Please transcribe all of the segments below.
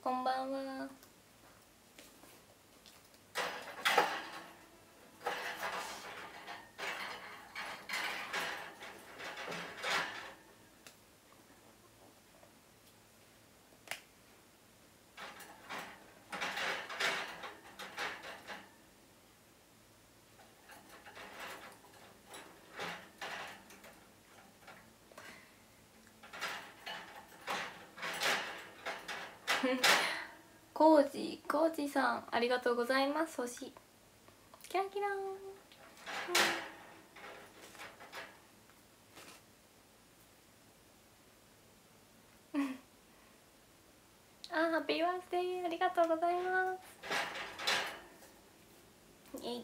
こんばんは。コージさんありがとうございます。星キラキラーン、ハッピーバースデーありがとうございます。イエイ。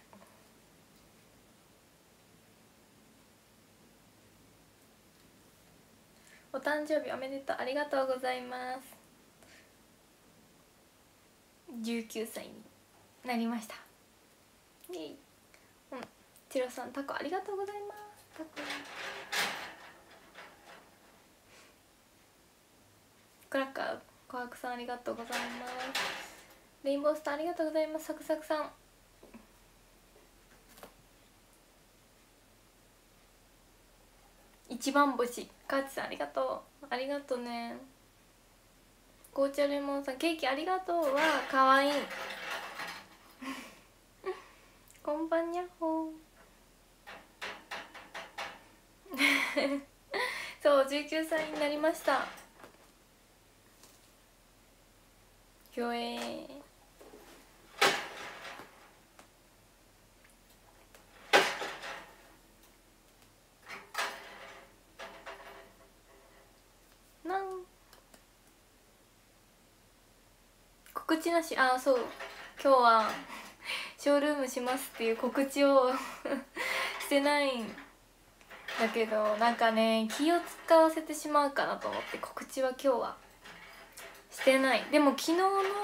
お誕生日おめでとう、ありがとうございます。19歳になりました。イエイ。チロさんタコありがとうございます。タコクラッカー琥珀さんありがとうございます。レインボースターありがとうございます。サクサクさん一番星カーチさんありがとう、ありがとうね。紅茶レモンさんケーキありがとうわ、かわいいこんばんにゃっほーそう19歳になりました。ひょなん告知なし。そう今日はショールームしますっていう告知をしてないんだけど、なんかね気を使わせてしまうかなと思って告知は今日はしてない。でも昨日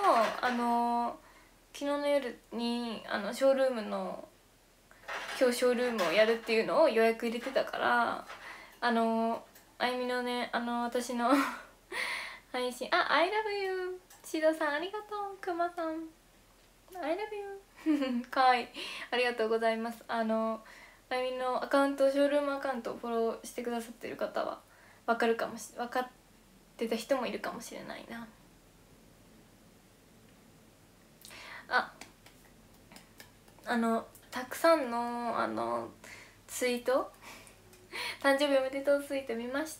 の夜にショールームの今日ショールームをやるっていうのを予約入れてたから、あゆみのね私の配信I love you シドさんありがとう、くまさん I love you かわいい、ありがとうございます。あゆみのアカウント、ショールームアカウントをフォローしてくださってる方は分かってた人もいるかもしれないな。たくさんのツイート誕生日おめでとうツイート見ました。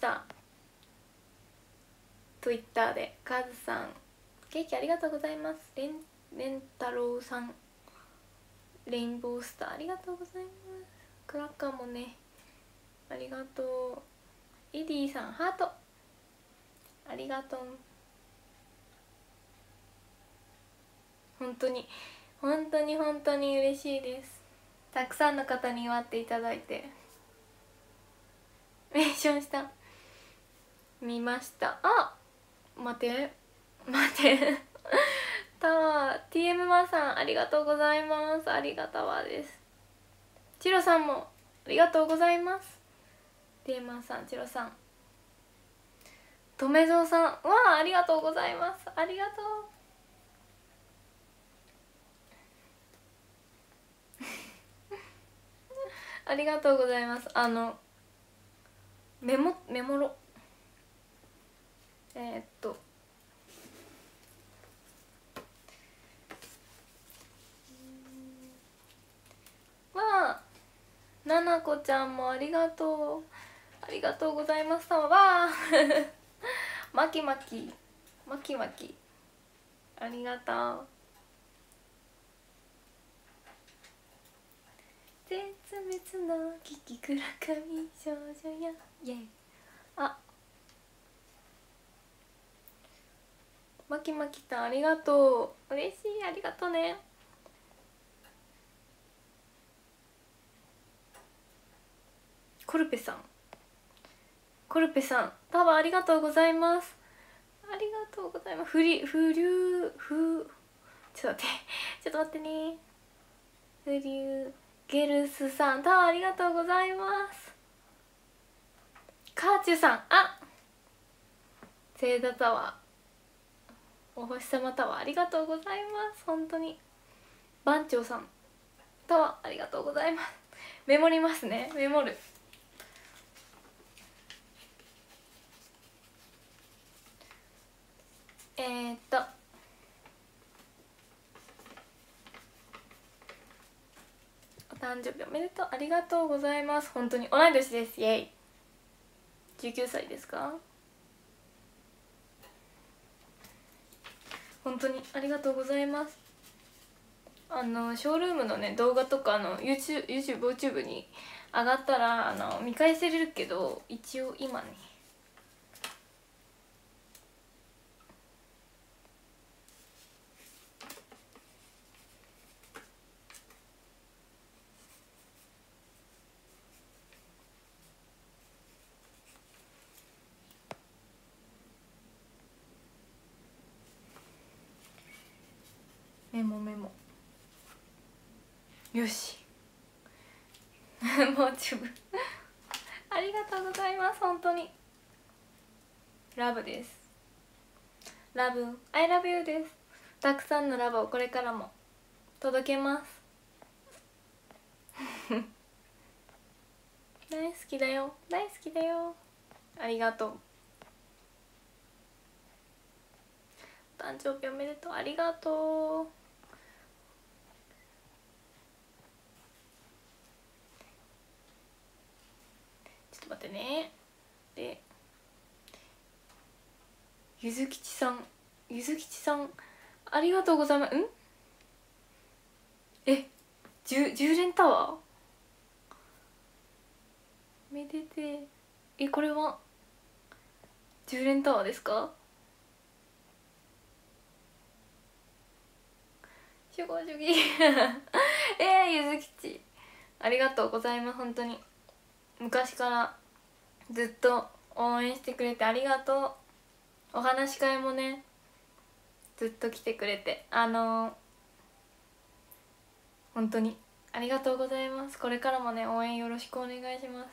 Twitter でカズさんケーキありがとうございます。レンタロウさんレインボースターありがとうございます。クラッカーもねありがとう。エディさんハートありがとう。本当に嬉しいです。たくさんの方に祝っていただいて。メンションした見ました。待てタワー TM マーさんありがとうございます。ありがたわです。チロさんもありがとうございます。 TM マーさん、チロさん、とめぞうさんありがとうございます。ありがとうありがとうございます。メモろななこちゃんもありがとうございます。まきまきありがとう。絶滅の危機倉上少女やイェイ。まきまきたんありがとう、嬉しい、ありがとうね。コルペさんタワーありがとうございます。ありがとうございます。ちょっと待ってね。ゲルスさんタワーありがとうございます。カーチュさんセイダタワお星様タワーありがとうございます。本当に番長さんタワーありがとうございます。メモりますね、メモる。お誕生日おめでとう、ありがとうございます。本当に同い年です。イエイ。19歳ですか。本当にありがとうございます。ショールームのね動画とかYouTube に上がったら見返せれるけど、一応今ねメモよしもう十分ありがとうございます。本当にラブです。ラブ I love you です。たくさんのラブをこれからも届けます大好きだよ、大好きだよ。ありがとう。誕生日おめでとう、ありがとう。ちょっと待ってね。でゆずきちさんありがとうございます。10連タワーめでてこれは10連タワーですか。主語主義ゆずきちありがとうございます。本当に昔からずっと応援してくれてありがとう。お話し会もねずっと来てくれて本当にありがとうございます。これからもね応援よろしくお願いします。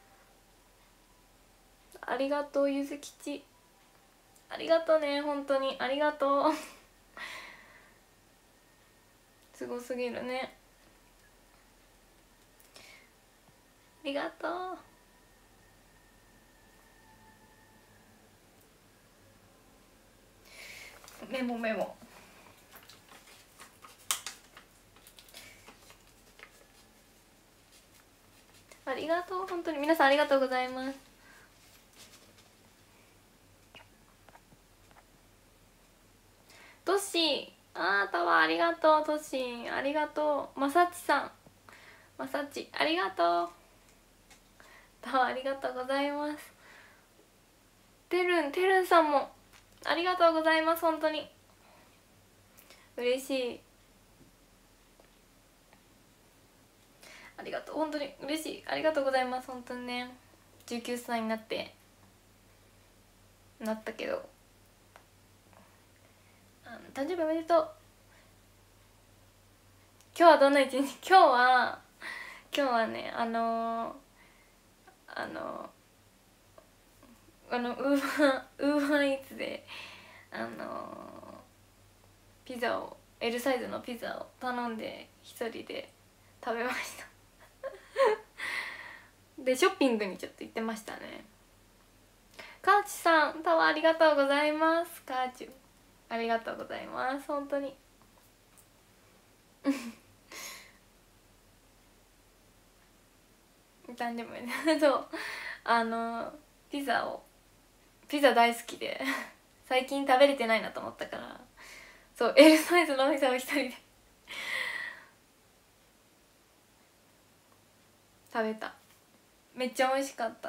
ありがとうゆずきち、ありがとうね、本当にありがとうすごすぎるね、ありがとう。メモありがとう、本当に皆さんありがとうございます。トッシータワーありがとう。トッシーありがとう。まさちさんありがとう。タワーありがとうございます。てるんさんもありがとうございます。本当に嬉しい、ありがとう、本当に嬉しい、ありがとうございます。本当にね19歳になったけど誕生日おめでとう。今日はどんな一日。今日はねウーバーイーツでピザを L サイズのピザを頼んで一人で食べましたでショッピングにちょっと行ってましたね。カーチさんタワーありがとうございます。カーチュありがとうございます。本当に誕生日そうピザ大好きで最近食べれてないなと思ったから、そう L サイズのピザを一人で食べた。めっちゃ美味しかった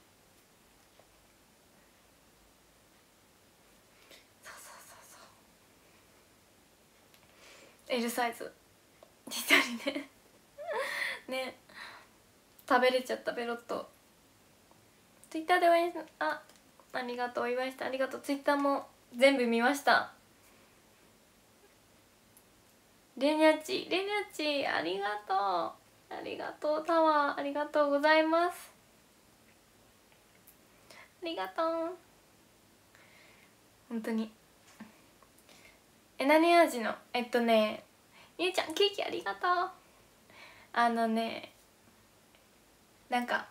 。L サイズ一人でね食べれちゃった。ベロッとツイッターで応援ありがとう、お祝いしてありがとう。ツイッターも全部見ました。レニャッチありがとう、ありがとう。タワーありがとうございます。ありがとう本当に何味のみゆちゃんケーキありがとう。なんか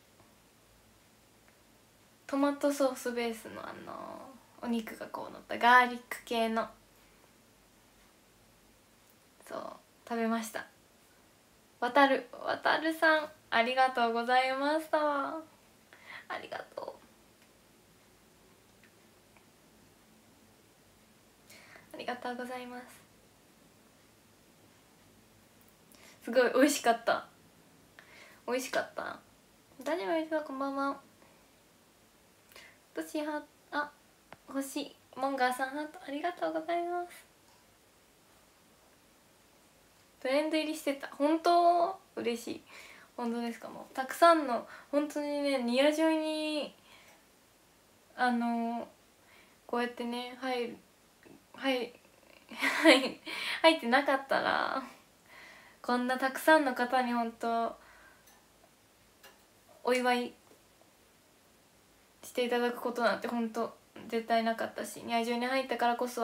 トマトソースベースのお肉がこう乗ったガーリック系の、そう食べました。わたるさんありがとうございました。ありがとう、ありがとうございます。すごい美味しかった、美味しかった。大丈夫ですか、こんばんは。星ハ星モンガーさんハートありがとうございます。トレンド入りしてた、本当嬉しい。本当ですか。もうたくさんの本当にね、ニアジョイにこうやってね入ってなかったら、こんなたくさんの方に本当お祝いしていただくことなんて本当絶対なかったし、ニアジョイに入ったからこそ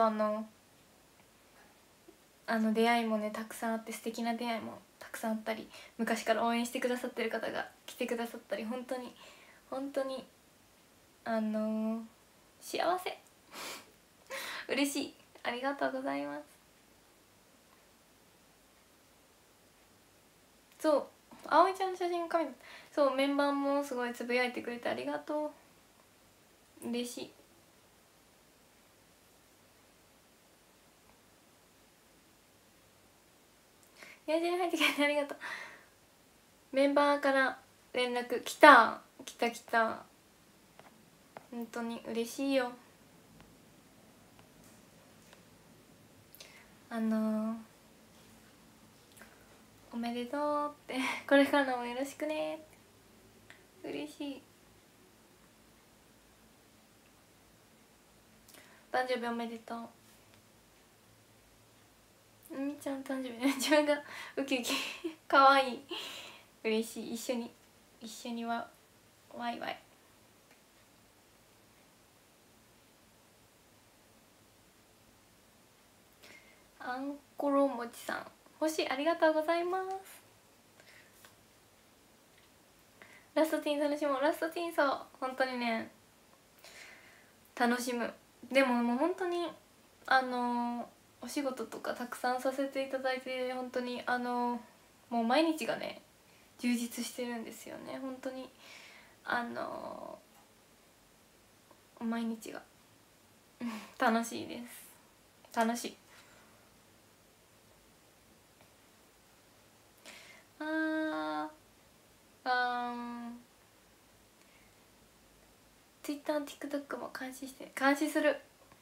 出会いもねたくさんあって、素敵な出会いもたくさんあったり、昔から応援してくださってる方が来てくださったり、本当に本当に幸せ嬉しい、ありがとうございます。そう、葵ちゃんの写真カメラ、そうメンバーもすごいつぶやいてくれてありがとう、嬉しい。ニアジョイに入ってくれてありがとう。メンバーから連絡来た本当に嬉しいよ。おめでとうってこれからもよろしくねって嬉しい。誕生日おめでとう。みーちゃん誕生日自分がウキウキかわいい、嬉しい。一緒にワイワイ。あんころもちさん星ありがとうございます。ラストティーン楽しもう、ラストティーン、そう本当にね楽しむ。でももう本当にお仕事とかたくさんさせていただいて、本当にもう毎日がね充実してるんですよね。本当に毎日が楽しいです。楽しい。TwitterTikTok も監視する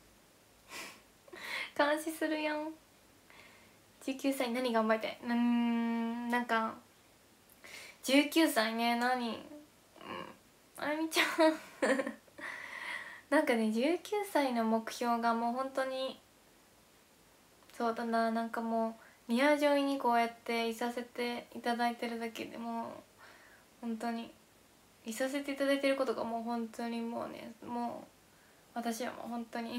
監視するやん。19歳何頑張りたい。なんか19歳ね、あやみちゃんなんかね19歳の目標がもう本当にそうだな、なんかもうニアジョイにこうやっていさせていただいてるだけでもう本当にいさせていただいてることがもう本当にもうね、もう私はもう本当に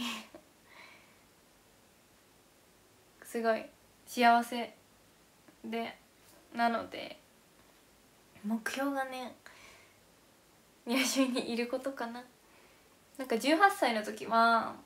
すごい幸せで、なので目標がねニアジョイにいることかな。なんか18歳の時は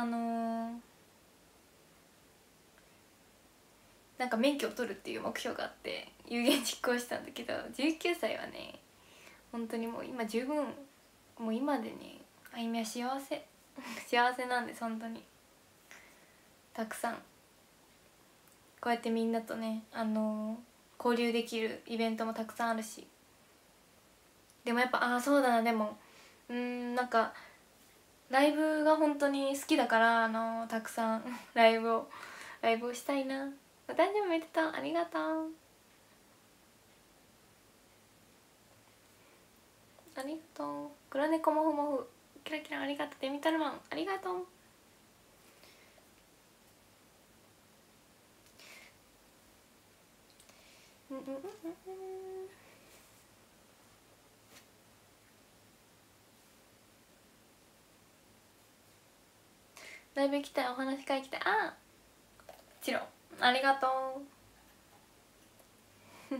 なんか免許を取るっていう目標があって有言実行したんだけど、19歳はね本当にもう今十分、もう今でねあゆみは幸せ幸せなんです。本当にたくさんこうやってみんなとね交流できるイベントもたくさんあるし、でもやっぱそうだな、でもなんかライブが本当に好きだからたくさんライブをしたいな。お誕生日おめでとう、ありがとう、ありがとう。黒猫もふもふキラキラありがとう。デミタルマンありがとう。ライブ行きたい、お話会行きたい。 ちろんありがとう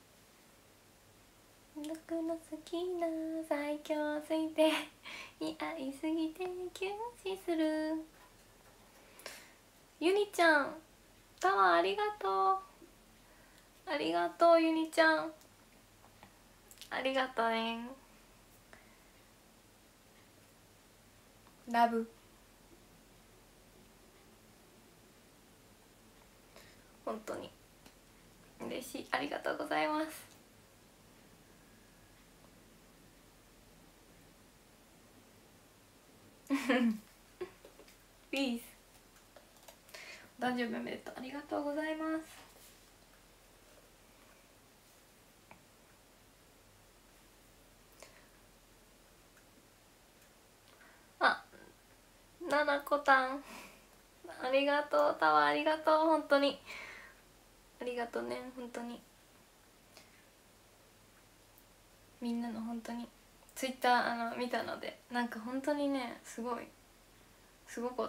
僕の好きな最強すぎて居合いすぎて休止する。ゆにちゃんタワーありがとう、ありがとうゆにちゃん、ありがとうね。ラブ。本当に嬉しい、ありがとうございます。ピース。お誕生日おめでとう、ありがとうございます。あ、ななこたんありがとう、タワーありがとう、本当にありがとうね。本当にみんなの本当にツイッター見たので、なんか本当にねすごかった。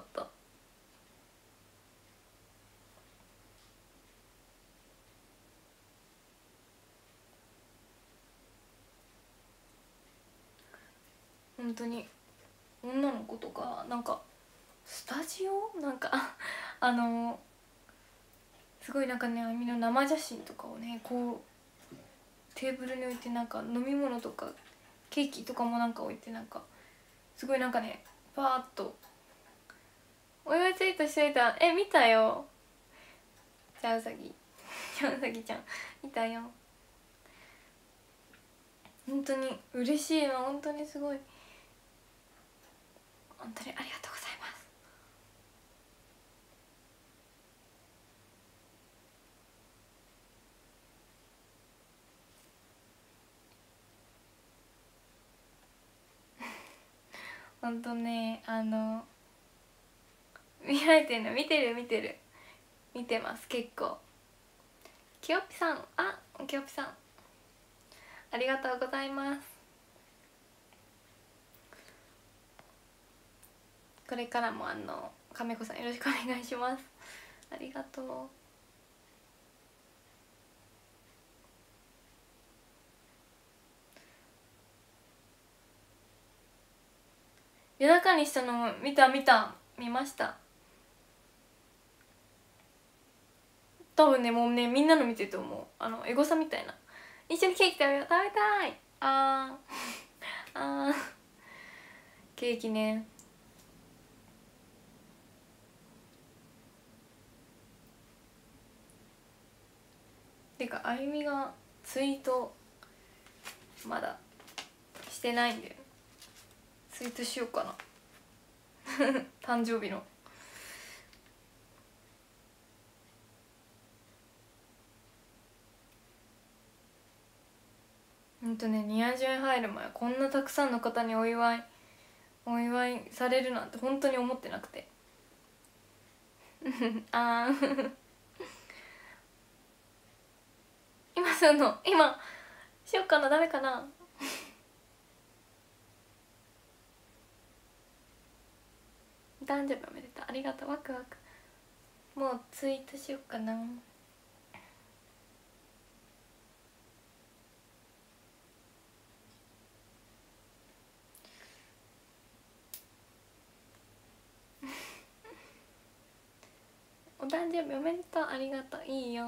本当に女の子とかなんかスタジオなんかすごいなんかね、あみの生写真とかをねこうテーブルに置いて、なんか飲み物とかケーキとかもなんか置いて、なんかすごいなんかねパーッとお祝いツイートしといた。見たよ。じゃあうさぎじゃあうさぎちゃん見たよ。本当に嬉しいな、本当にすごい、本当にありがとうございます。本当ね見られてるの、見てる見てます。結構きよぴさん、きよぴさんありがとうございます。これからも亀子さんよろしくお願いします。ありがとう。夜中にしたのも見ました。多分ね、もうねみんなの見てると思う。エゴサみたいな、一緒にケーキ食べよう、食べたい。ケーキね。てかあゆみがツイートまだしてないんでツイートしようかな誕生日の。ニアジュン入る前こんなたくさんの方にお祝いされるなんて本当に思ってなくて今しよっかな、ダメかな誕生日おめでとう、ありがとう、ワクワク。もうツイートしよっかな。お誕生日おめでとう、ありがとう、いいよ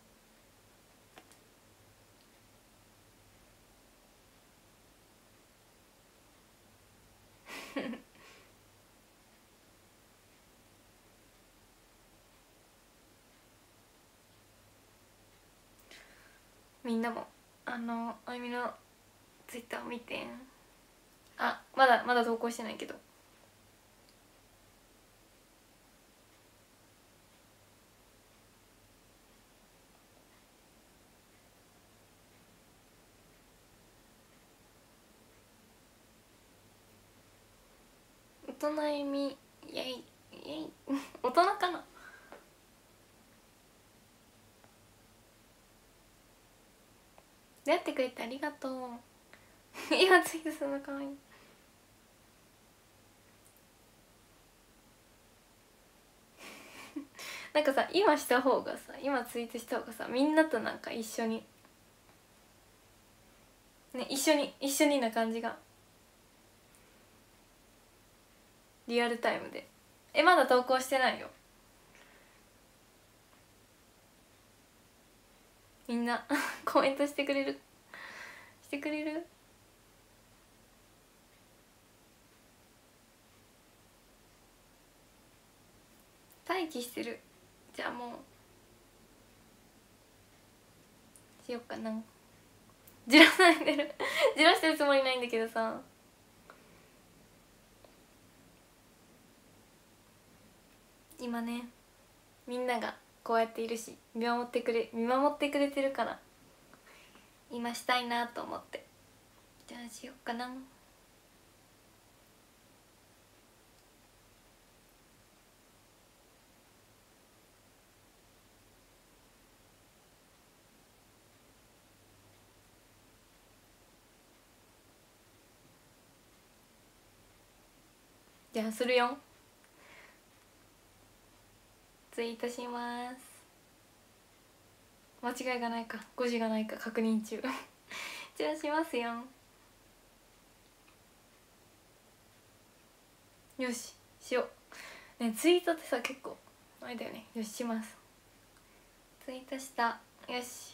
みんなもあゆみのツイッターを見て。まだ投稿してないけど大人ゆみ、イエイイエイ大人かな。出会ってくれてありがとう今ツイートするのかわいいなんかさ今した方がさ今ツイートした方がさみんなとなんか一緒にね一緒にな感じがリアルタイムでまだ投稿してないよみんなコメントしてくれる待機してるじゃあもうしよっかなじらされてるじらしてるつもりないんだけどさ今ねみんながこうやっているし見守ってくれてるから今したいなと思ってじゃあしよっかなじゃあするよツイートします間違いがないか誤字がないか確認中じゃあしますよよししようねツイートってさ結構あれだよねよししますツイートしたよし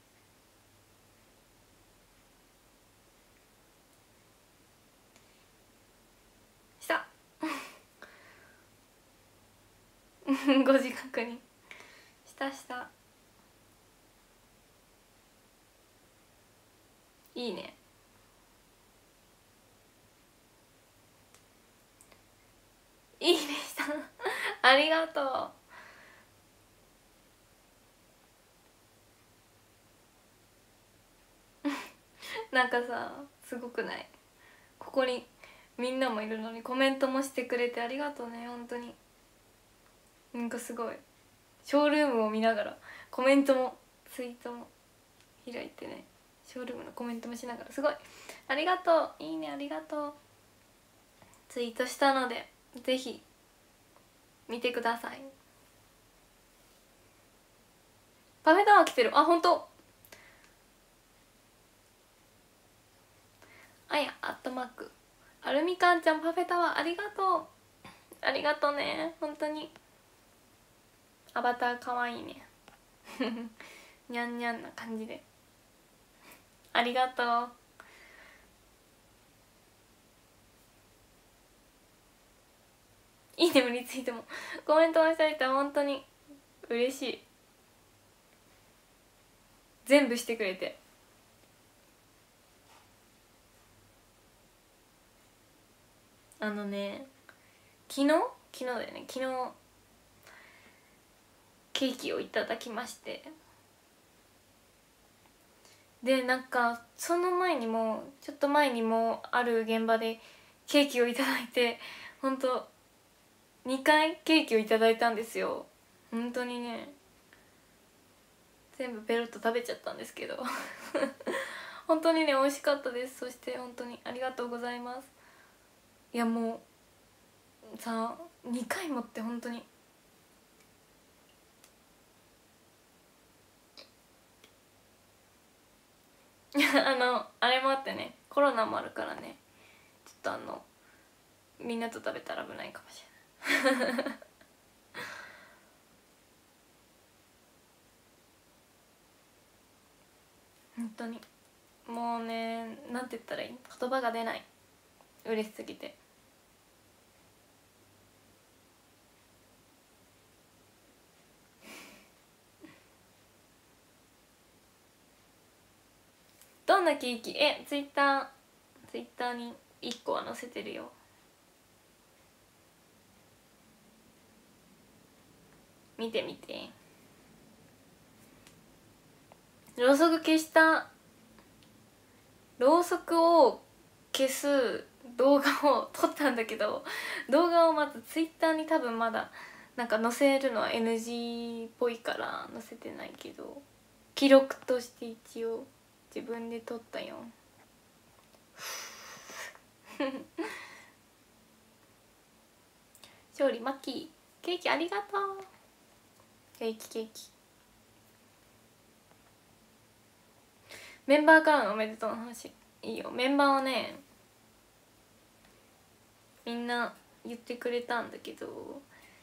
したご自覚にしたいいねいいねしたありがとうなんかさすごくないここにみんなもいるのにコメントもしてくれてありがとうね本当になんかすごいショールームを見ながらコメントもツイートも開いてねショールームのコメントもしながらすごいありがとういいねありがとうツイートしたのでぜひ見てくださいパフェタワー来てるあ本当あやアットマークアルミカンちゃんパフェタワーありがとうありがとうね本当にアバターかわいいねにゃんにゃんな感じでありがとういいねもリツイートもコメントもしたりと本当に嬉しい全部してくれてあのね昨日だよね昨日ケーキをいただきましてでなんかその前にもちょっと前にもある現場でケーキをいただいて本当2回ケーキをいただいたんですよ本当にね全部ペロッと食べちゃったんですけど本当にね美味しかったですそして本当にありがとうございますいやもうさ2回もって本当にあれもあってねコロナもあるからねちょっとみんなと食べたら危ないかもしれない本当にもうねなんて言ったらいい言葉が出ない嬉しすぎてどんなケーキツイッターに1個は載せてるよ見てみてろうそくを消す動画を撮ったんだけど動画をまずツイッターに多分まだなんか載せるのは NG っぽいから載せてないけど記録として一応自分で撮ったよ勝利マッキーケーキありがとうケーキケーキ。メンバーからのおめでとうの話いいよ。メンバーはねみんな言ってくれたんだけど、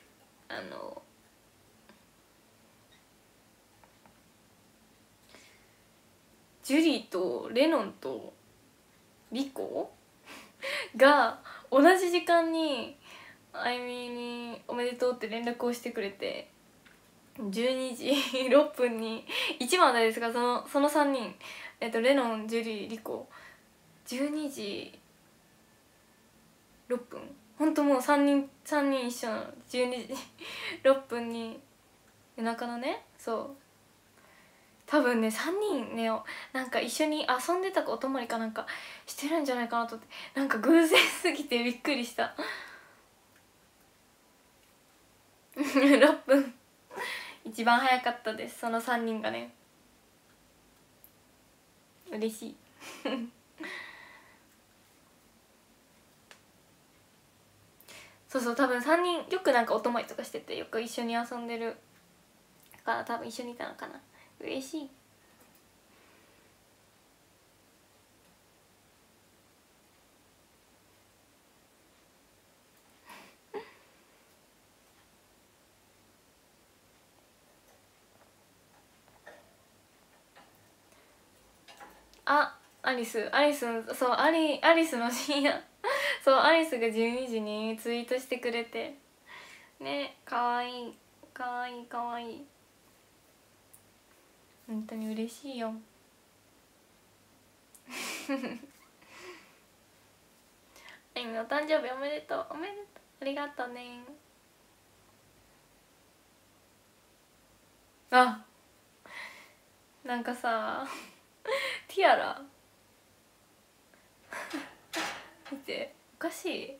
ジュリーとレノンとリコが同じ時間にあゆみにおめでとうって連絡をしてくれて、12時6分に1番台ですが、その3人、レノン、ジュリー、リコ、12時6分、ほんともう3人一緒なの。12時6分に夜中のね、そう多分ね3人ねなんか一緒に遊んでたかお泊まりかなんかしてるんじゃないかなと思って、なんか偶然すぎてびっくりした6分一番早かったです、その3人がね。嬉しいそうそう、多分3人よくなんかお泊まりとかしてて、よく一緒に遊んでるから多分一緒にいたのかな。嬉しいアリスそう、アリスの深夜そう、アリスが12時にツイートしてくれてね、かわいいかわいいかわいい、本当に嬉しいよあゆみお誕生日おめでとう、おめでとう、ありがとうね。なんかさティアラ見て、おかしい。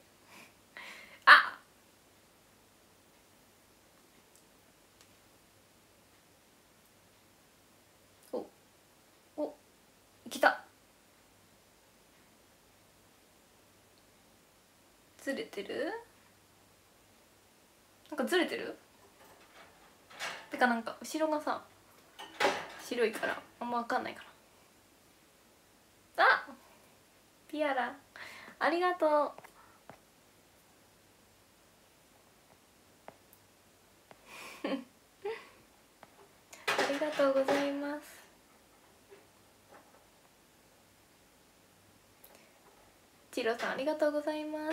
お来た。ずれてる、なんかずれてるてか、なんか後ろがさ白いからあんま分かんないかな。ティアラありがとうありがとうございます。チロさんありがとうございます。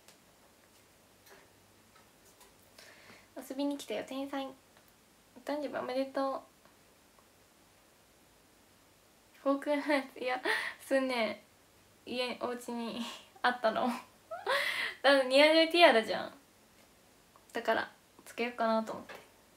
遊びに来たよ天才、お誕生日おめでとう。フォークナイツ、いやそれねお家にあったのだからニアジョイティアラじゃん、だからつけようかなと思って。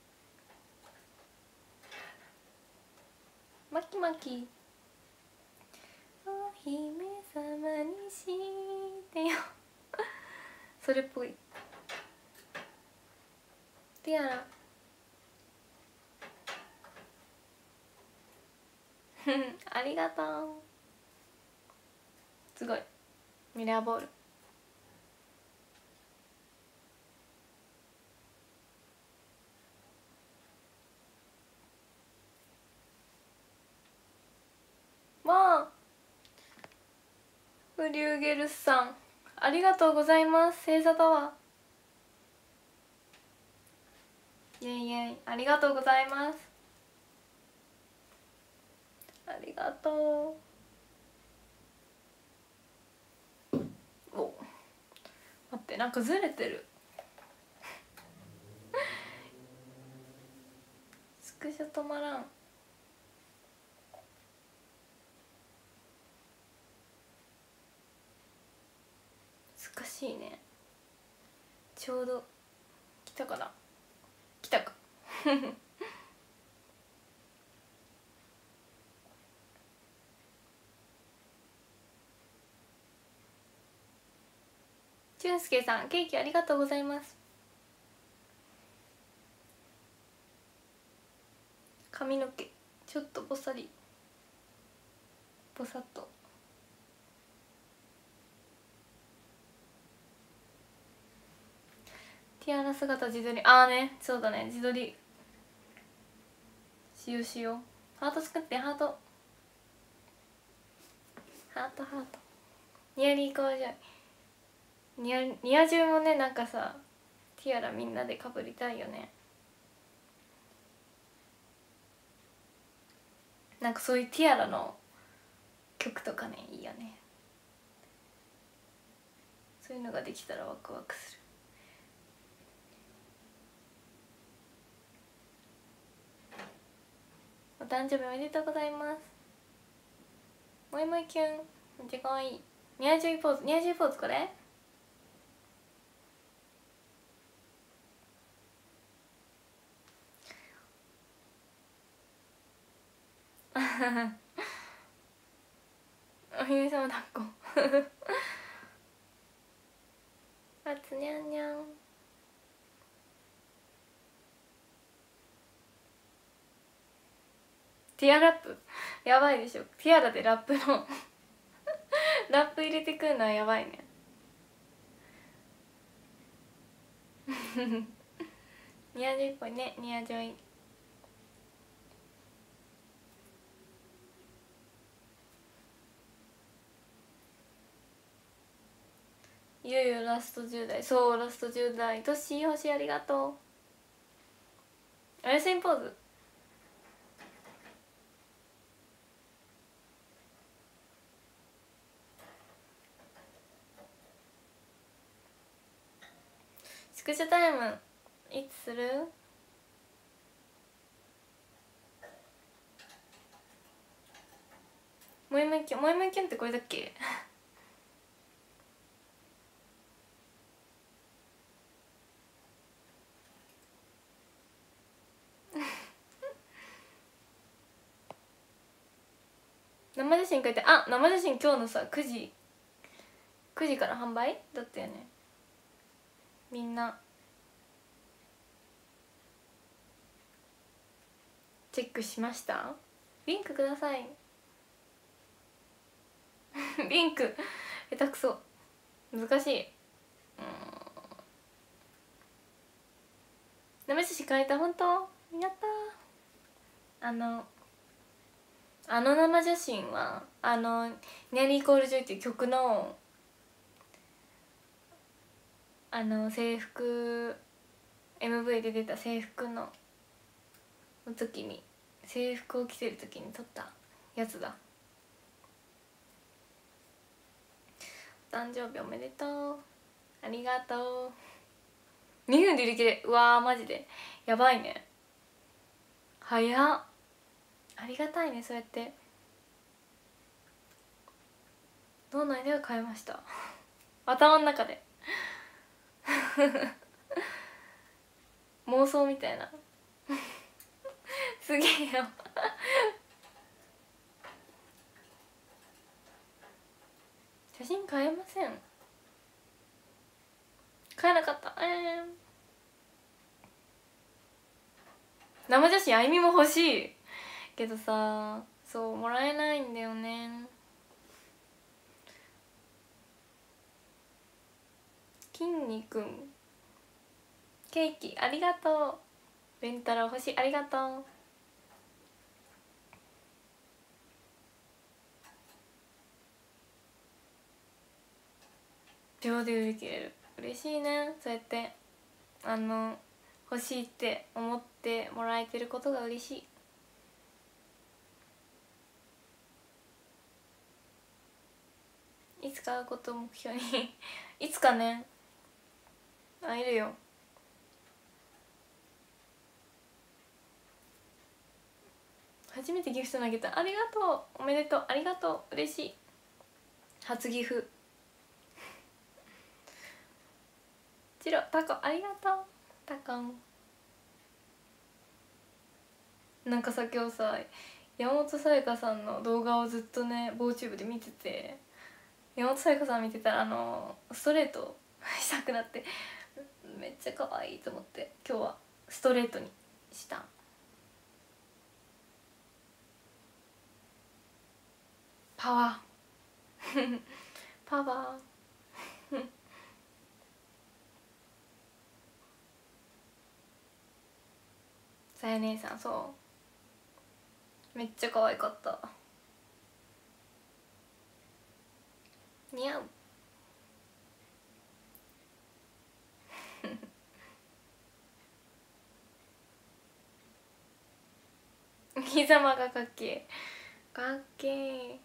マキマキお姫様にしてよそれっぽい。ティアラありがとう。すごいミラーボール。まあフリューゲルスさんありがとうございます。星座タワーイエイイエイ、ありがとうございます。ありがとう。お待って、なんかずれてるスクショ止まらん。難しいね。ちょうど来たかな、来たか俊介さんケーキありがとうございます。髪の毛ちょっとぼさりぼさっと。ティアラ姿自撮り、ね、そうだね、自撮りしようしよう。ハート作って、ハートハートハート。ニアリーかわじゃい。ニア中もね、なんかさティアラみんなでかぶりたいよね。なんかそういうティアラの曲とかね、いいよね。そういうのができたらワクワクする。お誕生日おめでとうございます。もいもいキュン、めっちゃかわいい。ニアジュイポーズ、ニアジュイポーズこれお姫様抱っこあつにゃんにゃん。ティアラップやばいでしょ。ティアラでラップのラップ入れてくるのはやばいねニアジョイっぽいね。ニアジョイいよいよラスト10代。そうラスト10代。トッシー星ありがとう。おやすみポーズ。スクショタイムいつする？もいもいキュン、もいもいキュンってこれだっけ生写真書いて、あ、生写真今日のさ9時から販売だったよね。みんなチェックしました？リンクくださいリンク下手くそ、難しい。生写真変えた、本当やった。あの生写真はニャリーコールジョイっていう曲の制服 MV で出た制服の時に、制服を着てる時に撮ったやつだ。お誕生日おめでとう、ありがとう。2分で売り切れ、うわーマジでやばいね。早っ、ありがたいね。そうやって脳内では買いました頭の中で妄想みたいなすげえよ写真買えません。買えなかった。生写真あゆみも欲しいけどさ、そうもらえないんだよね。きんにくんケーキありがとう。レンタル欲しい、ありがとう。秒で売り切れる、嬉しいね。そうやって欲しいって思ってもらえてることが嬉しい。いつか会うことを目標にいつかね会えるよ。初めてギフト投げた、ありがとう、おめでとう、ありがとう、嬉しい。初ギフチロタコありがとう。タコンなんかさ、今日さ山本さやかさんの動画をずっとねボーチューブで見てて、山本さやかさん見てたらストレートしたくなってめっちゃ可愛いと思って今日はストレートにした。パワーパワーさや姉さん、そうめっちゃ可愛かった。似合う。膝ざまがかっけー、かっけー。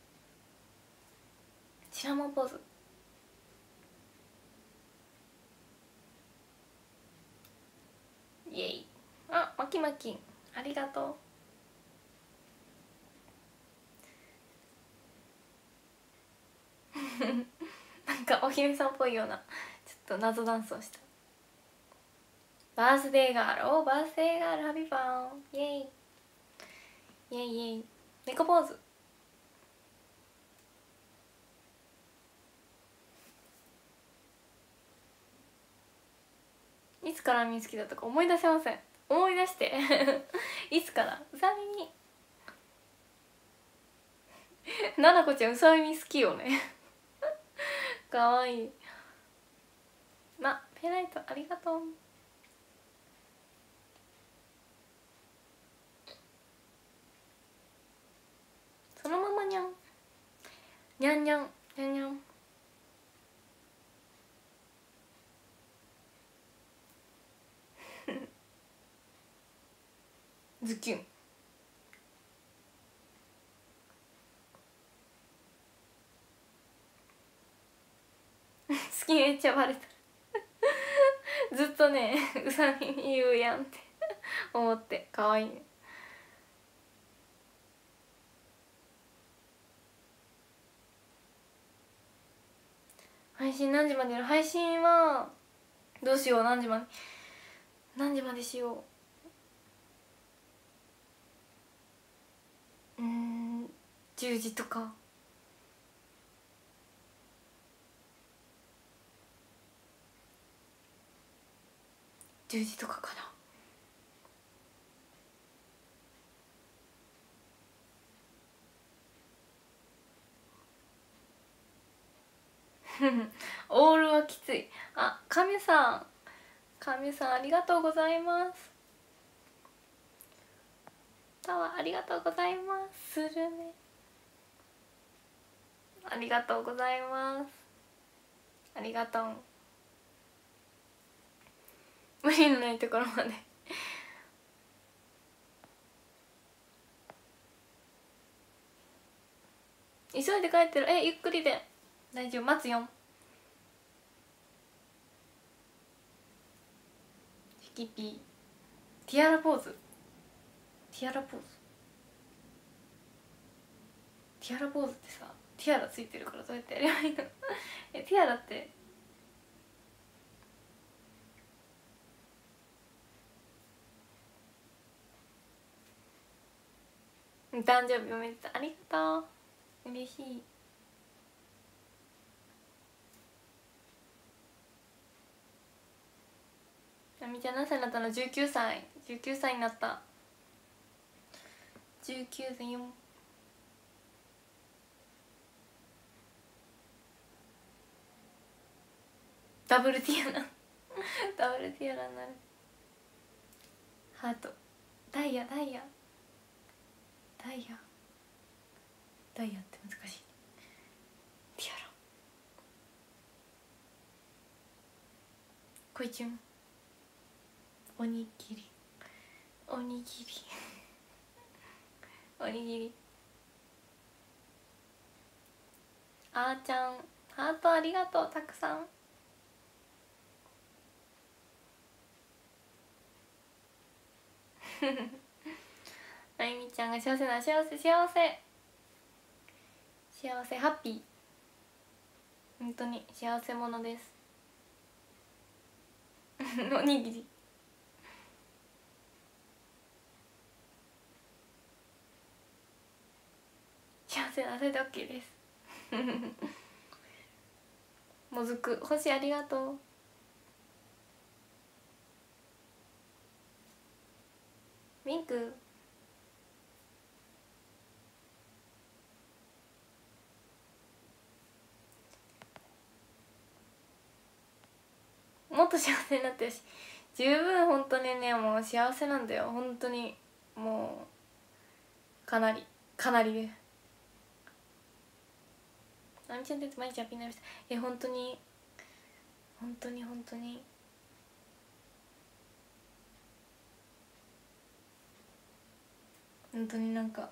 シナモンポーズ。イエイ。あ、マキマキありがとう。なんかお姫さんっぽいようなちょっと謎ダンスをした。バースデーガール、おーバースデーガールハビファン、イエイイエイイエイ。猫ポーズ。いつから耳好きだったか思い出せません。思い出していつから。うさ耳ななこちゃんうさ耳好きよねかわいい。ペライトありがとう。そのままにゃんにゃんにゃんにゃんにゃん。ズキュン好きめっちゃバレたずっとねうさみ言うやんって思って。かわいいね。配信何時までやる？配信はどうしよう。何時までしよう。10時とか。10時とかかな。オールはきつい。あ、神さんありがとうございます。タワーありがとうございます。スルメありがとうございます。ありがとう。無理のないところまで急いで帰ってる。ゆっくりで大丈夫。待つよ。ヒキピーティアラポーズ。ティアラポーズってさ、ティアラついてるからどうやってやればいいのティアラって誕生日おめでとう。ありがとう。嬉しい。みちゃん何歳になったの？19歳。19歳になった。19歳よ。ダブルティアラダブルティアラになる。ハートダイヤって難しい。ティアラこいちゅんおにぎりおにぎりあーちゃんハートありがとう。たくさんあゆみちゃんが幸せハッピー。本当に幸せ者ですおにぎり幸せなそれで OK ですもずく星ありがとう。ウィンクもっと幸せになってるし十分。本当にねもう幸せなんだよ本当に。もかなりで、あみちゃんって毎日ハッピーになりました。本当に本当に本当に本当になんか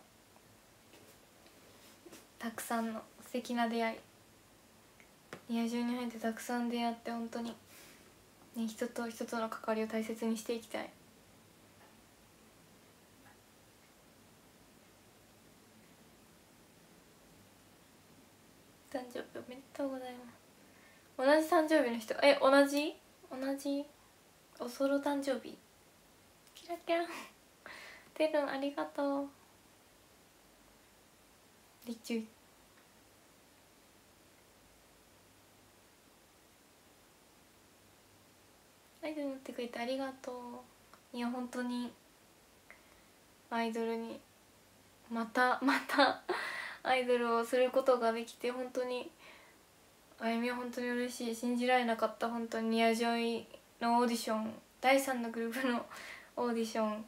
たくさんの素敵な出会い、野獣に入ってたくさん出会って、本当に、ね、人と人との関わりを大切にしていきたい。誕生日おめでとうございます。同じ誕生日の人、同じおソロ誕生日、キラキラてるんありがとう。リチュイアイドルになってくれてありがとう。いや本当にアイドルにまたアイドルをすることができて本当に、あゆみは本当に嬉しい。信じられなかった。本当にニアジョイのオーディション、第3のグループのオーディション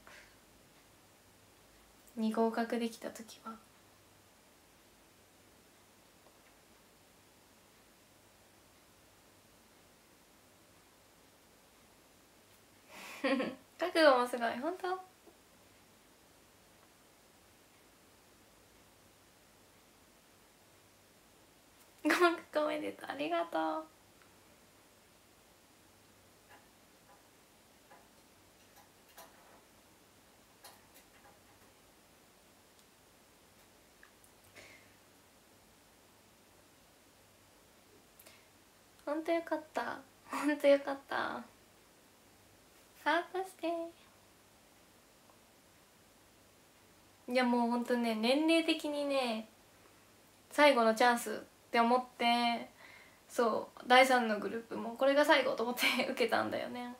に合格できた時は覚悟もすごい。本当合格おめでとう、ありがとう。本当よかった、本当よかった。ハートして。いやもう本当ね、年齢的にね最後のチャンスって思って、そう第3のグループもこれが最後と思って受けたんだよね。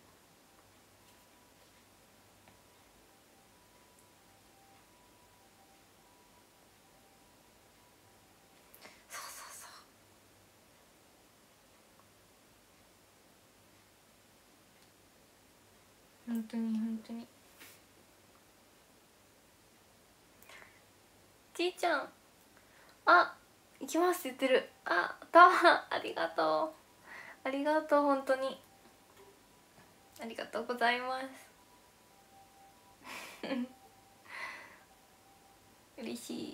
そうそうそう、本当に本当に。じいちゃん、あ、行きますって言ってる。ありがとう、ありがとう、本当にありがとうございます嬉しい。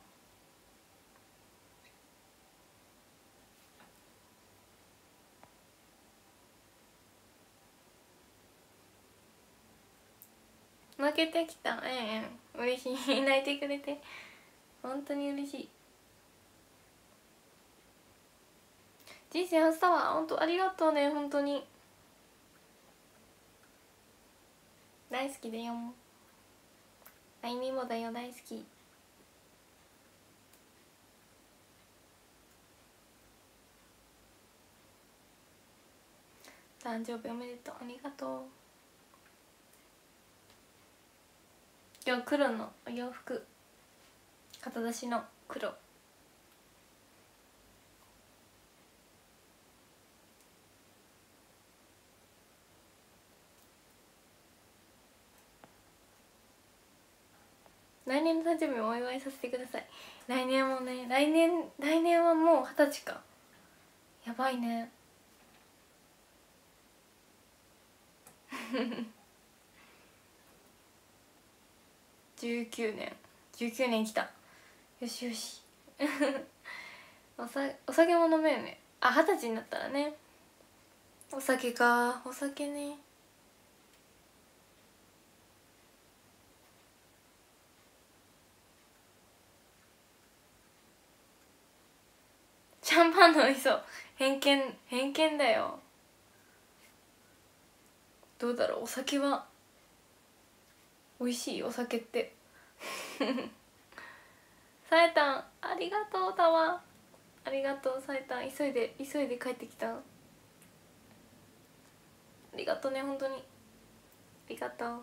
負けてきた。嬉しい泣いてくれて本当に嬉しい。人生初だわ、本当ありがとうね、本当に大好きだよ。あいみもだよ、大好き。誕生日おめでとう、ありがとう。今日黒のお洋服、肩出しの黒。来年の誕生日もお祝いさせてください。来年もね、来年はもう20歳か。やばいね19年来た。よしよしお酒も飲めるね。あ、20歳になったらね。お酒か、お酒ね。シャンパンの味噌、偏見だよ。どうだろう、お酒は美味しい、お酒ってさえたんありがとう。たわありがとう。さえたん急いで帰ってきた。ありがとうね、本当にありがとう。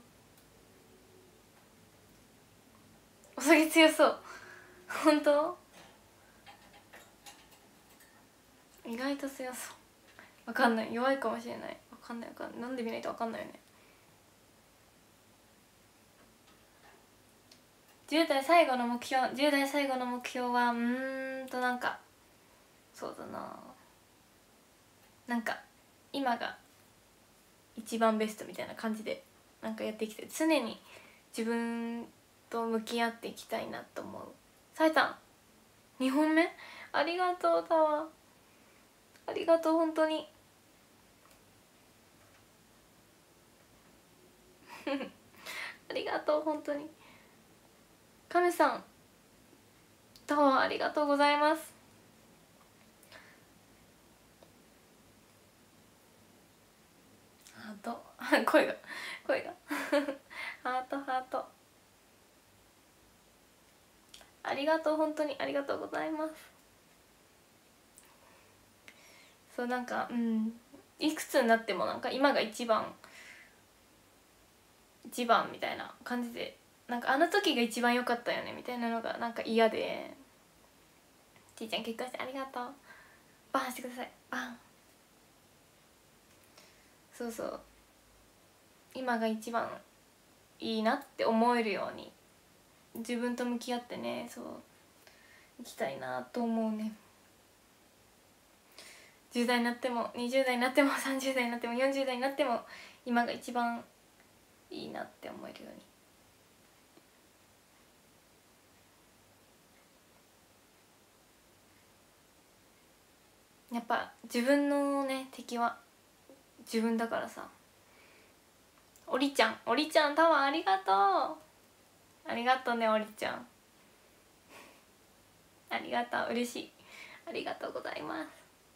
お酒強そう、本当意外と強そう。わかんない、弱いかもしれない。わかんない飲んでみないとわかんないよね。 10代最後の目標、10代最後の目標はなんかそうだな、なんか今が一番ベストみたいな感じでなんかやっていきたい。常に自分と向き合っていきたいなと思う。さえたん2本目ありがとうだわ、ありがとう本当にありがとう本当に。カメさんどうもありがとうございます。ハート声がハートハート、ありがとう本当にありがとうございます。そうなんかいくつになってもなんか今が一番みたいな感じで、なんかあの時が一番良かったよねみたいなのがなんか嫌で、ちいちゃん結婚してありがとう、バンしてください、バン。そうそう、今が一番いいなって思えるように自分と向き合ってね、そう生きたいなと思うね。10代になっても20代になっても30代になっても40代になっても今が一番いいなって思えるように。やっぱ自分のね敵は自分だからさ。おりちゃんタワーありがとう、ありがとうねおりちゃん、ありがとう、嬉しい、ありがとうございます。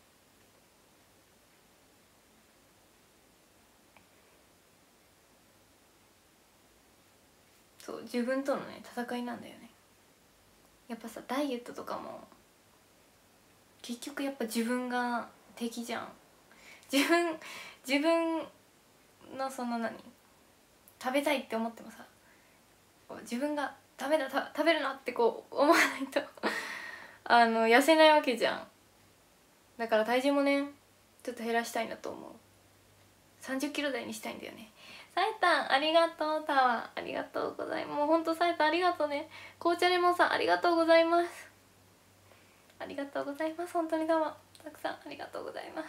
そう自分とのね戦いなんだよね。やっぱさダイエットとかも結局やっぱ自分が敵じゃん。自分のその食べたいって思ってもさ、自分が食べるなってこう思わないと痩せないわけじゃん。だから体重もねちょっと減らしたいなと思う。30キロ台にしたいんだよね。さえたんありがとう、タワーありがとうございます。もうほんとさえたんありがとうね。紅茶レモンさんありがとうございます、ありがとうございます。本当にどうもたくさんありがとうございます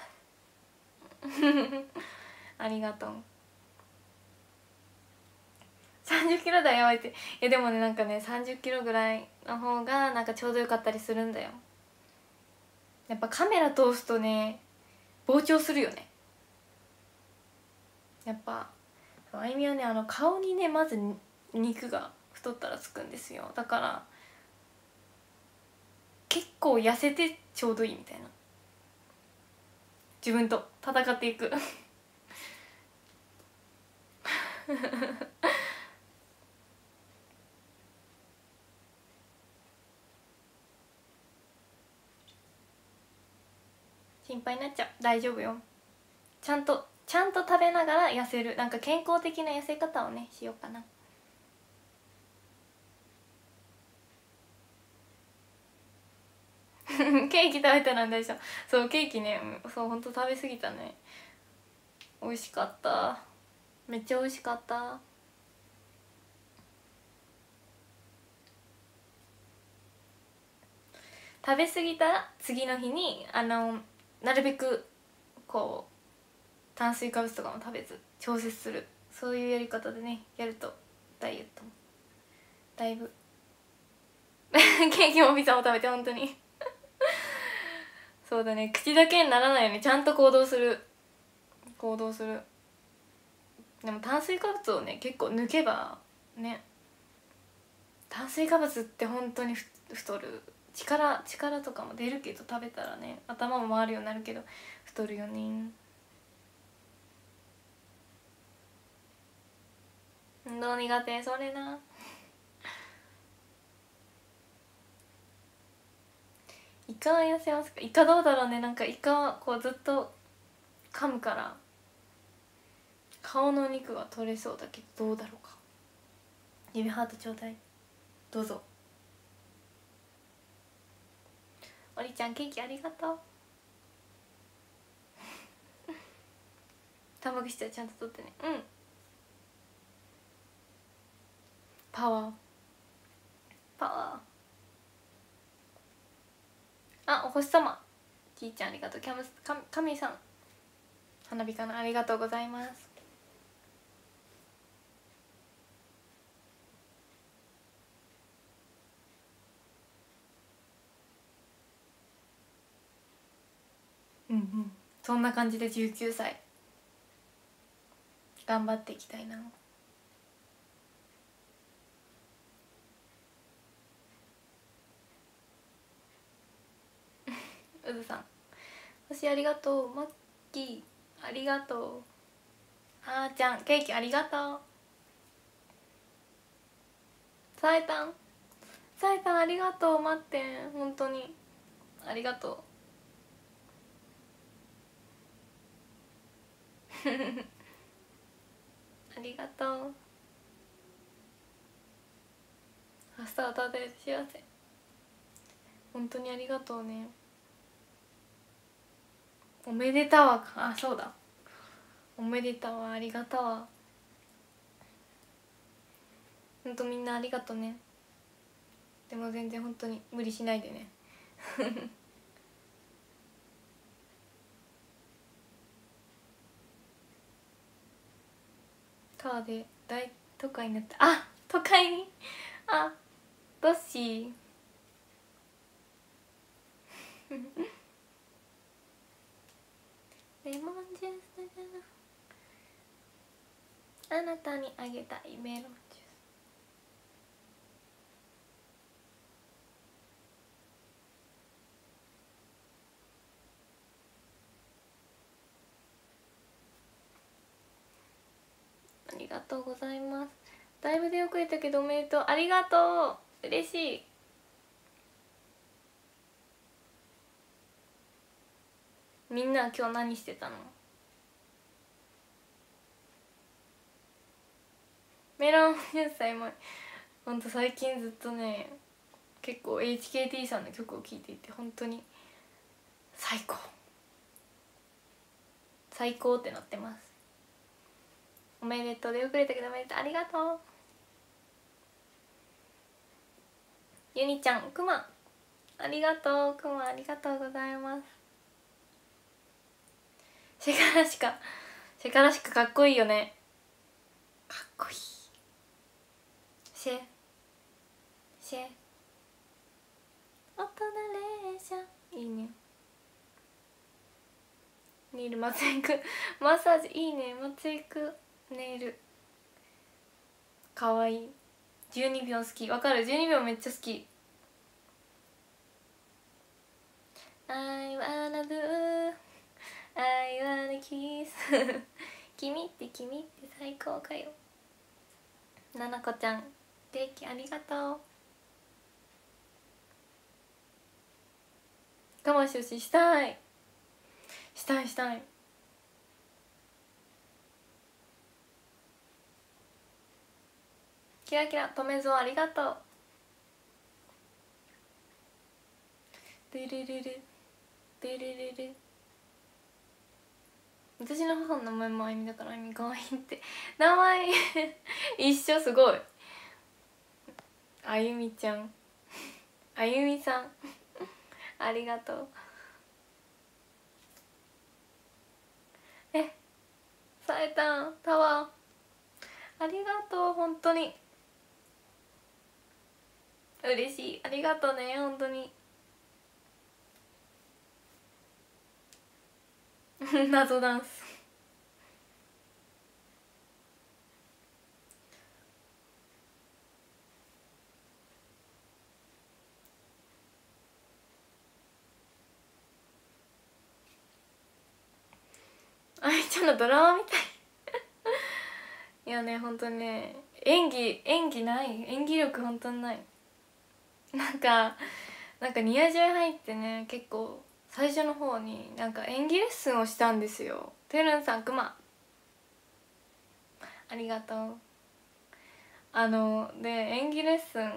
ありがとう。30キロ台やばいって。いやでもねなんかね30キロぐらいの方がなんかちょうどよかったりするんだよ。やっぱカメラ通すとね膨張するよね。やっぱあゆみはね顔にねまず肉が太ったらつくんですよ。だから結構痩せてちょうどいいみたいな、自分と戦っていく心配になっちゃう。大丈夫よ。ちゃんと食べながら痩せる、なんか健康的な痩せ方をねしようかなケーキ食べたら大丈夫。そうケーキね、そうほんと食べ過ぎたね。美味しかった、めっちゃ美味しかった。食べ過ぎたら次の日になるべくこう炭水化物とかも食べず調節する、そういうやり方でねやるとダイエットもだいぶケーキもピザも食べて本当にそうだね、口だけにならないようにちゃんと行動する。でも炭水化物をね結構抜けばね、炭水化物って本当に太る。力とかも出るけど食べたらね頭も回るようになるけど太るよね。運動苦手それな。イカは痩せますか？イカどうだろうね。なんかイカはこうずっと噛むから顔の肉が取れそうだけどどうだろうか。指ハートちょうだい、どうぞ。おりちゃんケーキありがとうタンパク質はちゃんと取ってね。うん、パワーか。あ、お星様きーちゃんありがとう。かみさん花火かな、ありがとうございます。うんうん、そんな感じで19歳頑張っていきたいな。うずさん星ありがとう。マッキーありがとう。はーちゃんケーキありがとう。さえたんありがとう。待って本当にありがとうありがとう。明日はたで幸せ。本当にありがとうね。おめでたわ。あ、そうだ、おめでたわ、ありがたわ。ほんとみんなありがとね。でも全然本当に無理しないでね川で大都会になった。あ、都会に、あ、どっしーレモンジュースあなたにあげたいメロンジュース。ありがとうございます。だいぶ出遅れたけどおめでとう。ありがとう、嬉しい。みんな今日何してたの？メロンジュースは今ほんと最近ずっとね結構 HKT さんの曲を聴いていて本当に最高最高ってなってます。おめでとう。出遅れたけどおめでとう。ありがとう。ゆにちゃん、くまありがとう。くまありがとうございます。シェカらしかかっこいいよね。かっこいい。シェ大人列車いいね。ネイル松井くマッサージいいね。松井くネイルかわいい。12秒好き。わかる、12秒めっちゃ好き。 I wanna do I wanna kiss 君って最高かよ。ななこちゃんケーキありがとう。我慢しよししたいキラキラとめぞありがとう。ルルルルルルルル。私の母の名前もあゆみだからあゆみかわいいって名前一緒。すごい。あゆみちゃんあゆみさんありがとう。さえたんタワーありがとう。本当に嬉しい。ありがとうね本当に謎ダンスあいちゃんのドラマみたいいやね本当にね演技ない。演技力本当にない。なんかニアジュ入ってね結構最初の方になんか演技レッスンをしたんですよ。てるんさんくまありがとう。で演技レッスン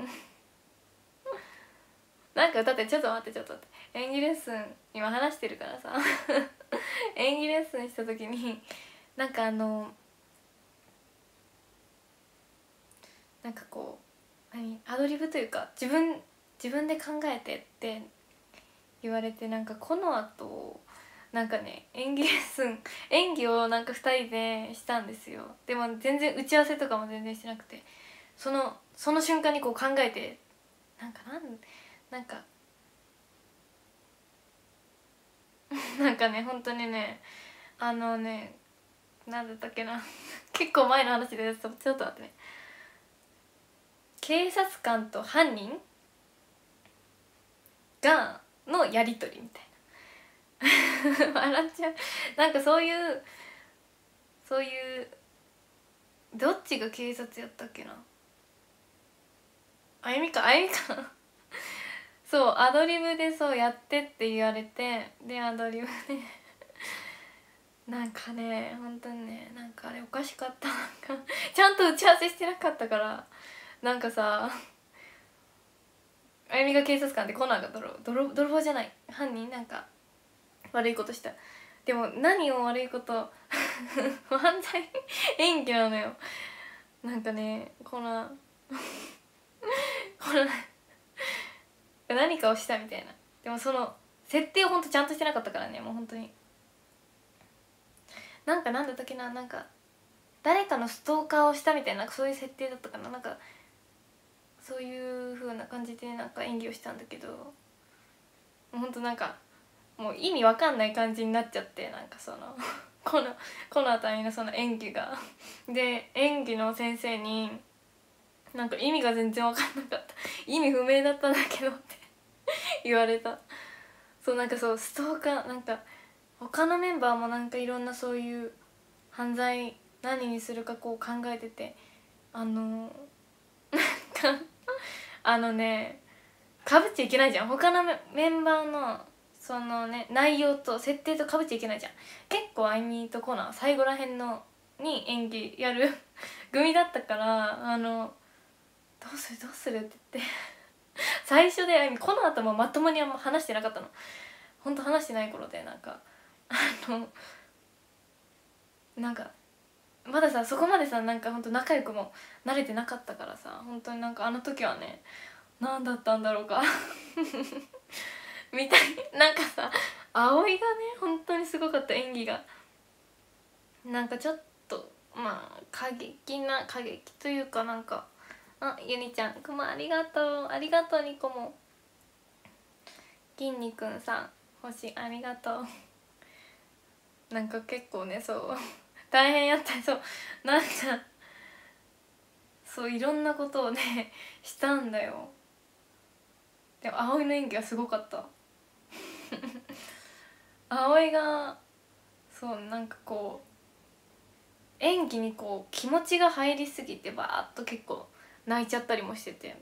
なんかだってちょっと待って演技レッスン今話してるからさ演技レッスンした時になんかなんかこうアドリブというか自分で考えてって言われて、なんかこの後なんかね演技をなんか2人でしたんですよ。でも全然打ち合わせとかも全然してなくて、その瞬間にこう考えて、なんかなんかね本当にねなんだったっけな結構前の話でちょっと待ってね。警察官と犯人のやり取りみたいな笑っちゃう。なんかそういうどっちが警察やったっけな。あゆみかそうアドリブでそうやってって言われて、でアドリブでなんかね本当にねなんかあれおかしかった。なんかちゃんと打ち合わせしてなかったから、なんかさあゆみが警察官でコナンが泥棒じゃない犯人、なんか悪いことした。でも何を悪いこと犯罪演技なのよ。なんかねコナン何かをしたみたいな。でもその設定をほんとちゃんとしてなかったからね、もう本当になんだったっけな、なんか誰かのストーカーをしたみたいな、そういう設定だったかな。なんかそういう風な感じでなんか演技をしたんだけど、もうほんとなんかもう意味わかんない感じになっちゃって、なんかそのこのあたりのその演技がで演技の先生になんか意味が全然わかんなかった意味不明だったんだけどって言われた。そうなんかそうストーカー、なんか他のメンバーもなんかいろんなそういう犯罪何にするかこう考えてて、なんかねかぶっちゃいけないじゃん、他のメンバーのそのね内容と設定とかぶっちゃいけないじゃん。結構あいみとコナン最後らへんのに演技やる組だったから、どうするって言って最初であいみこの後もまともにあんま話してなかったの。ほんと話してない頃で、なんかのなんかまださそこまでさなんかほんと仲良くも慣れてなかったからさ、本当になんかあの時はね何だったんだろうかみたい。なんかさ葵がね本当にすごかった、演技が。なんかちょっとまあ過激というか、なんかゆにちゃんくまありがとうニコもきんにくんさん星ありがとう。なんか結構ねそう大変やったり、そうなんかそういろんなことをねしたんだよ。でも葵の演技はすごかった葵がそうなんかこう演技にこう気持ちが入りすぎてバーッと結構泣いちゃったりもしてて、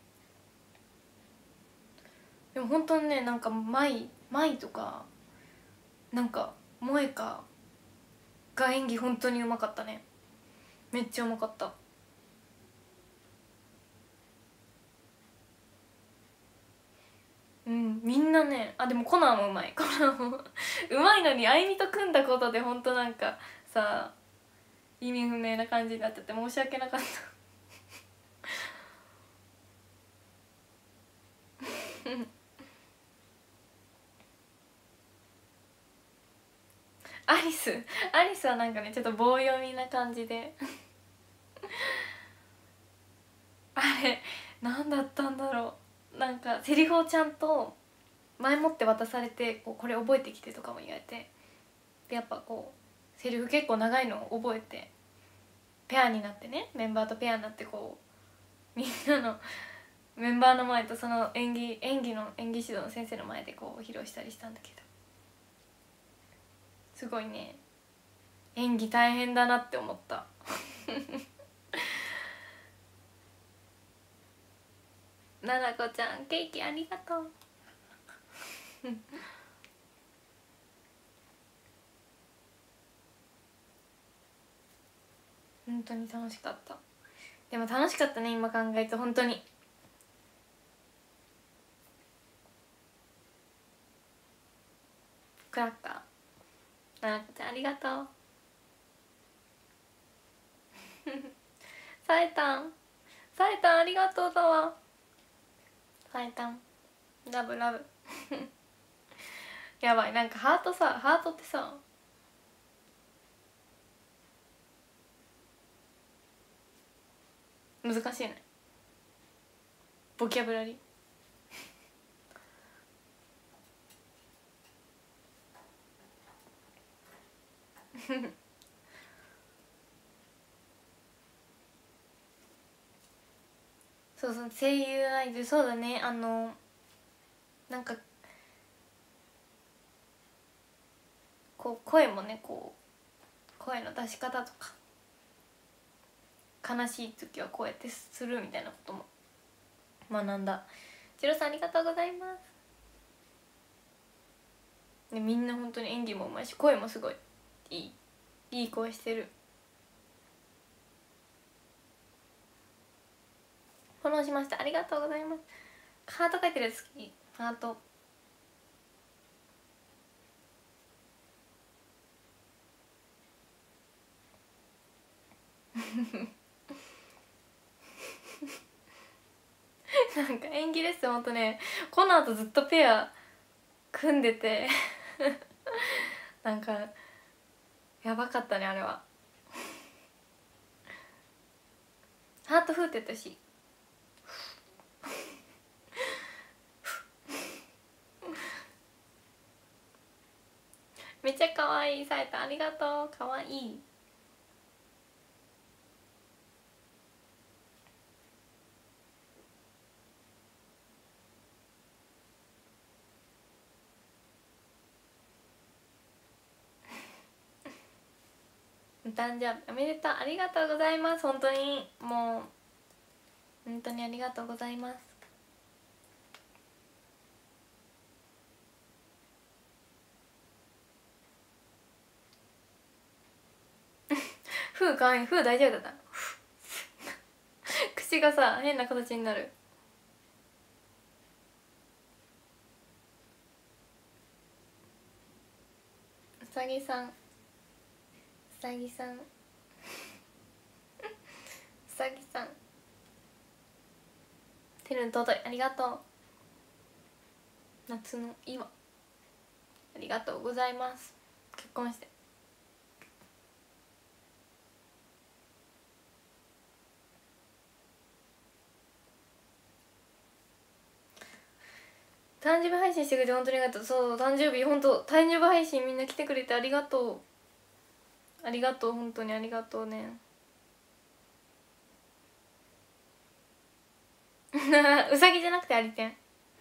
でも本当にねなんか舞とかなんか萌香が演技本当にうまかったね。めっちゃうまかった。うんみんなねでもコナンもうまいコナンもうまいのにあいみと組んだことで本当なんかさ意味不明な感じになっちゃって申し訳なかったアリスはなんかねちょっと棒読みな感じであれ何だったんだろう。なんかセリフをちゃんと前もって渡されてこれ覚えてきてとかも言われて、でやっぱこうセリフ結構長いのを覚えてペアになってね、メンバーとペアになってこうみんなのメンバーの前とその演技指導の先生の前でこう披露したりしたんだけど、すごいね演技大変だなって思ったななこちゃんケーキありがとう本当に楽しかった。でも楽しかったね今考えると本当に。クラッカーななこちゃんありがとうさえたんさえたんありがとうだわ。さえたんラブラブやばい、なんかハートってさ、難しいね、ボキャブラリーそうそう、声優アイドル、そうだね、なんかこう声もね、こう声の出し方とか、悲しい時はこうやってするみたいなことも学んだ。チロさんありがとうございます。でみんな本当に演技もうまいし、声もすごいいい声してる。フォローしました、ありがとうございます。ハート書いてるやつ好き、ハートなんか演技レッスンほんとね、この後ずっとペア組んでてなんかやばかったね、あれは。ハートフーってやったしめっちゃ可愛い。さえたんありがとう、可愛い。お誕生日おめでとう、ありがとうございます。本当にもう本当にありがとうございますふうかわいい。ふう大丈夫だった口がさ変な形になる。うさぎさん、うさぎさんうさぎさん、てるん尊い、ありがとう。夏の岩、ありがとうございます。結婚して誕生日配信してくれて本当にありがとう。そう、誕生日、本当誕生日配信みんな来てくれてありがとう、ありがとう、本当にありがとうねうさぎじゃなくてありてん。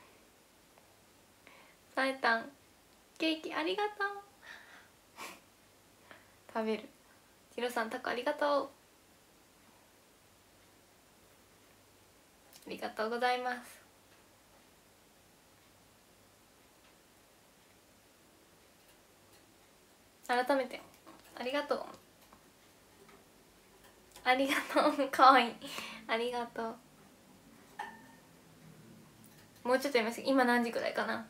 さえたんケーキありがとう食べる。ひろさんタコありがとう、ありがとうございます。改めてありがとう、ありがとうかわいい、ありがとう。もうちょっとやります。今何時くらいかな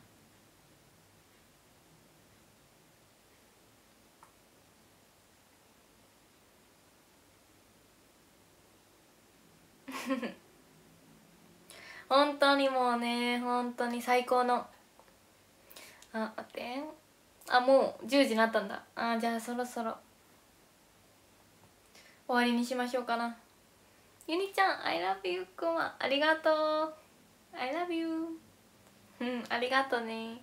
本当にもうね、本当に最高の、あ、待って、あ、もう10時になったんだ。あ、じゃあそろそろ終わりにしましょうかな。ゆにちゃん I love you くま、ありがとう、 I love you うん、ありがとうね。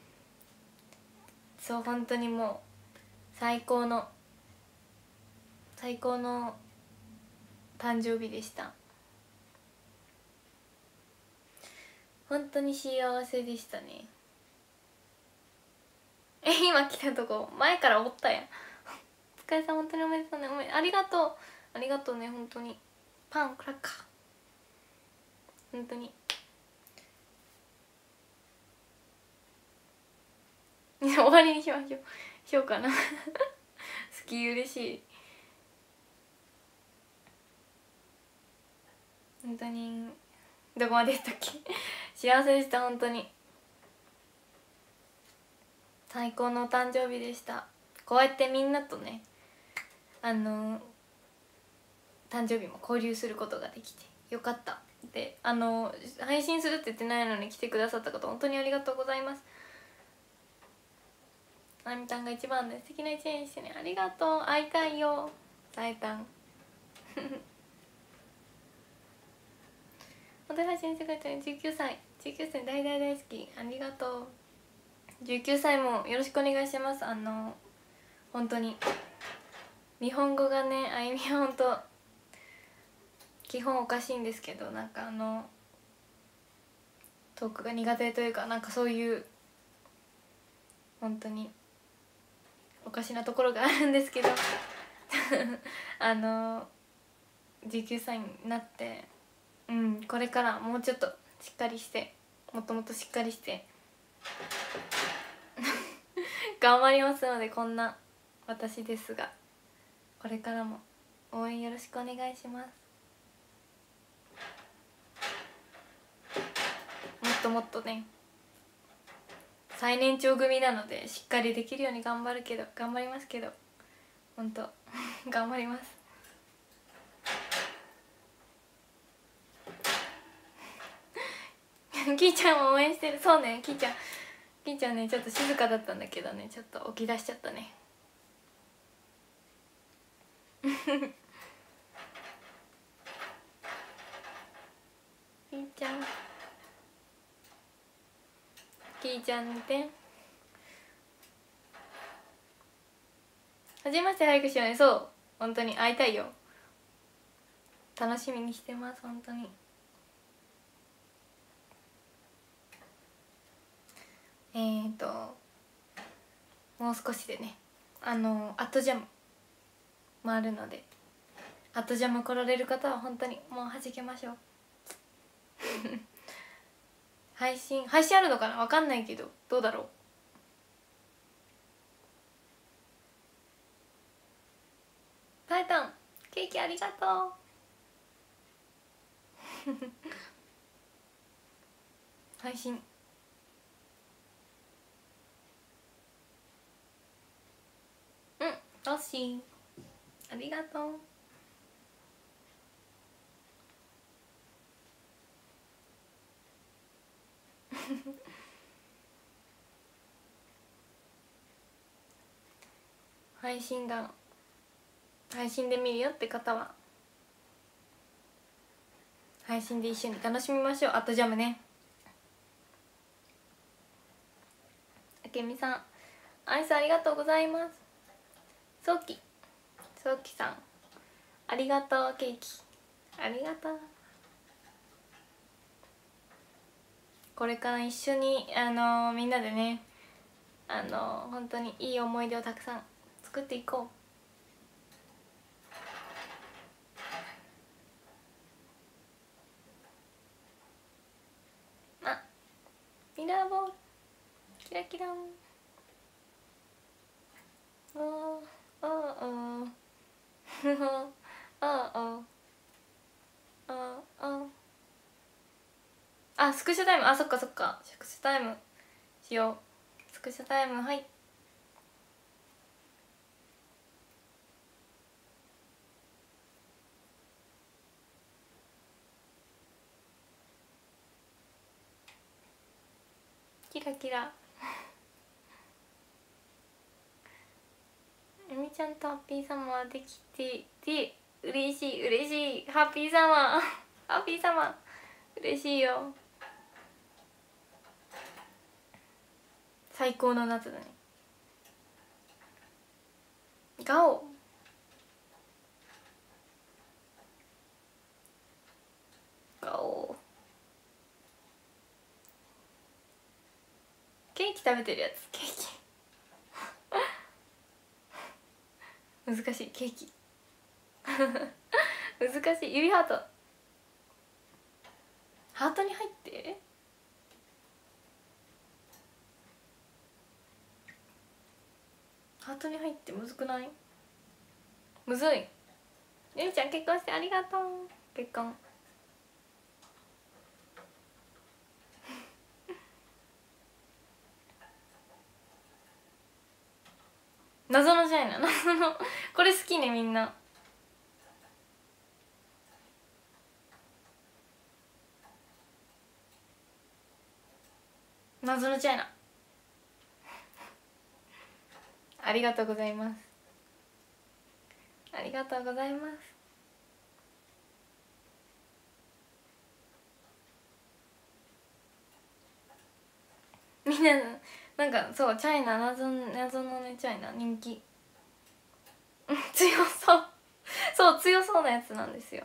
そう本当にもう最高の最高の誕生日でした。本当に幸せでしたね。今来たとこ前からおったやん。お疲れさん、本当におめでとうね。ありがとう、ありがとうね、本当に。パンクラッカー本当に終わりにしましょう、しようかな好き、嬉しい、本当に。どこまでしたっけ幸せでした、本当に最高のお誕生日でした。こうやってみんなとね、誕生日も交流することができてよかったで、配信するって言ってないのに来てくださった方本当にありがとうございます。あみたんが一番で素敵な一年にしてね。ありがとう、会いたいよさえたん本当に配信してくれたね。19歳大大大好き、ありがとう。19歳もよろしくお願いします。本当に日本語がね、あゆみは本当基本おかしいんですけど、なんかトークが苦手というか、なんかそういう本当におかしなところがあるんですけど19歳になって、これからもうちょっとしっかりして、もっともっとしっかりして頑張りますので、こんな私ですがこれからも応援よろしくお願いします。もっともっとね、最年長組なのでしっかりできるように頑張りますけど、本当頑張ります。キーちゃんも応援してる。そうね、キーちゃんね、ちょっと静かだったんだけどね、ちょっと起き出しちゃったねキーちゃん見て。はじめまして、早くしようね。そう、本当に会いたいよ。楽しみにしてます、本当に。もう少しでね、アットジャムもあるので、アットジャム来られる方は本当にもうはじけましょう配信あるのかな、わかんないけど、どうだろう。タイタンケーキありがとう配信ロッシーありがとう配信で見るよって方は配信で一緒に楽しみましょう。あとジャムね。あけみさんアイスありがとうございます。そうきさんありがとう。ケーキありがとう。これから一緒にみんなでね、本当にいい思い出をたくさん作っていこう。あ、ミラーボールキラキラン。おーおーおーおーおーおーおー。あ、スクショタイム、あ、そっかスクショタイムしよう。スクショタイム、はい。キラキラみちゃんとハッピーサマーできてて嬉しいハッピーサマーハッピーサマー嬉しいよ。最高の夏だね。ガオケーキ食べてるやつ、ケーキ難しい、ケーキ難しい。指ハートに入ってハートに入ってむずくない？むずい。ゆみちゃん結婚してありがとう。結婚謎のじゃいな、謎のこれ好きねみんな。 謎のチャイナありがとうございます。ありがとうございます。みんななんかそうチャイナ謎のねチャイナ人気強そうそう強そうなやつなんですよ。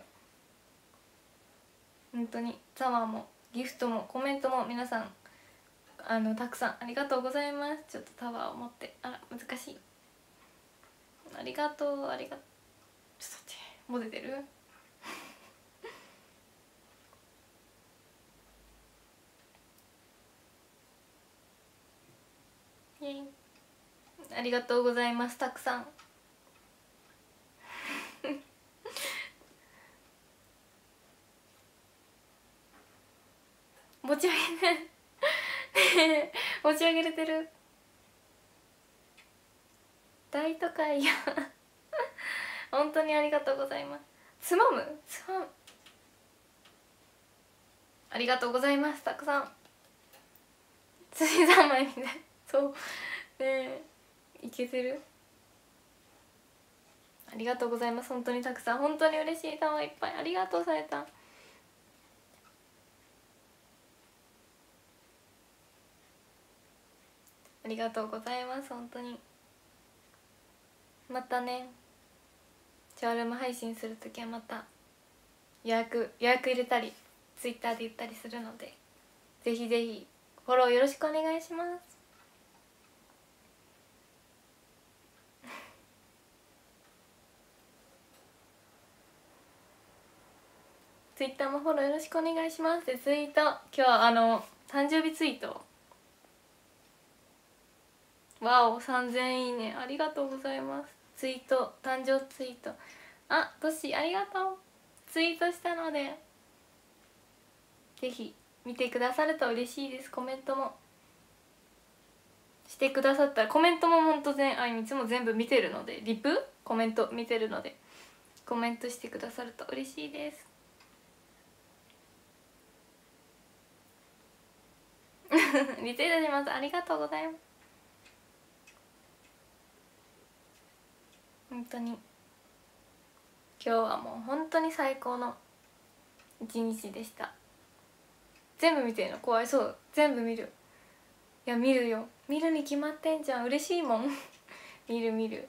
本当にザワーもギフトもコメントも皆さんたくさんありがとうございます。ちょっとタワーを持って難しい。ありがとうちょっと待ってもう出てるありがとうございますたくさん持ち上げて持ち上げれてる大都会や本当にありがとうございます。つまむありがとうございますたくさん辻三昧みたいそうねえいけてる。ありがとうございます。本当にたくさん本当に嬉しい玉いっぱいありがとうされた。ありがとうございます本当に。またねシャワールーム配信するときはまた予約入れたりツイッターで言ったりするのでぜひぜひフォローよろしくお願いしますツイッターもフォローよろしくお願いします。でツイート今日は誕生日ツイートわお3000いいねありがとうございます。ツイート誕生ツイートトシありがとうツイートしたのでぜひ見てくださると嬉しいです。コメントもしてくださったらコメントもほんといつも全部見てるのでリプコメント見てるのでコメントしてくださると嬉しいですリツイートします。ありがとうございます。本当に今日はもう本当に最高の一日でした。全部見てるの怖い。そう全部見る。いや見るよ見るに決まってんじゃん嬉しいもん見る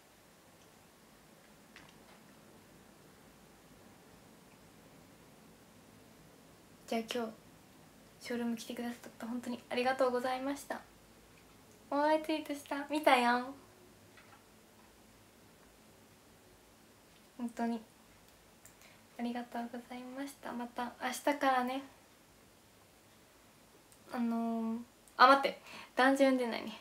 じゃあ今日ショールーム来てくださった本当にありがとうございました。お前ツイートした見たやん本当にありがとうございました。また明日からね待って男女読んでないね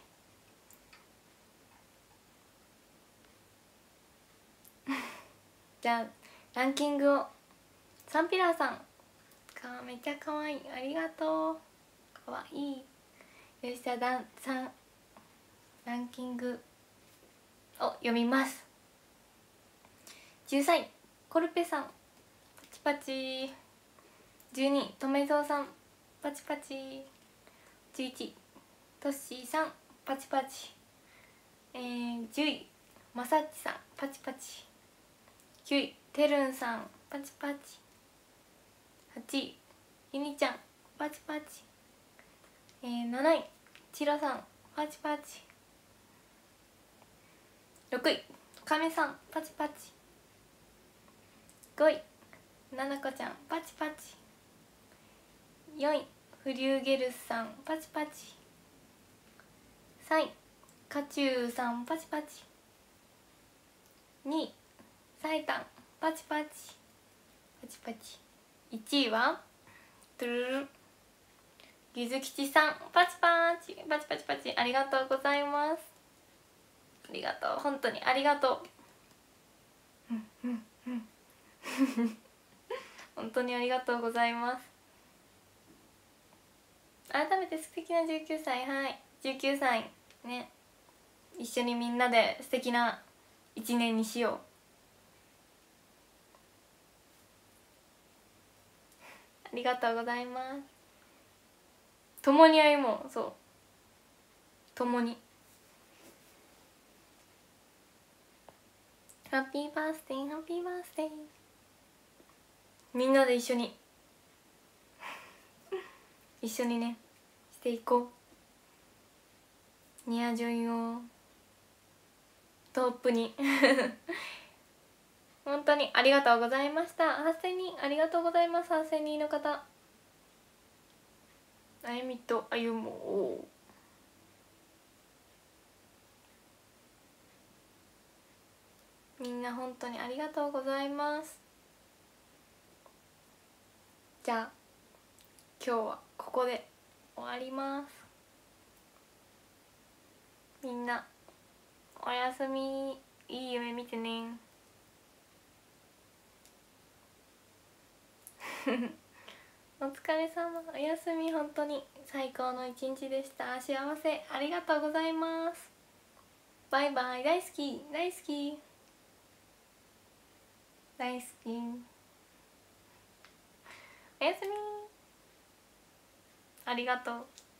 じゃあランキングをサンピラーさんめっちゃかわいいありがとうかわいい。よしじゃあランキングを読みます。13位コルペさんパチパチ。12位とめぞうさんパチパチ。11位トッシーさんパチパチ。10位まさっちさんパチパチ。9位てるんさんパチパチ。8位ゆにちゃんパチパチ。7位ちろさんパチパチ。6位かめさんパチパチ。5位ななこちゃんパチパチ。4位フリューゲルスさんパチパチ。3位カチューさんパチパチ。2位サイタンパチパチパチパチ。1位はトゥルルルゆずきちさんパチパチパチパチパチ。ありがとうございます。ありがとう本当にありがとう本当にありがとうございます。改めて素敵な19歳はい19歳ね一緒にみんなで素敵な1年にしよう。ありがとうございます。 共に歩もう。そう、共に。ハッピーバースデーハッピーバースデー。みんなで一緒に一緒にねしていこう。ニアジョイをトップに本当にありがとうございました。8000人ありがとうございます。8000人の方、あゆみとあゆもみんな本当にありがとうございます。じゃあ今日はここで終わります。みんなおやすみ、いい夢見てねお疲れ様、おやすみ。本当に最高の一日でした。幸せ、ありがとうございます。バイバイ。大好き大好き大好き。おやすみ、ありがとう。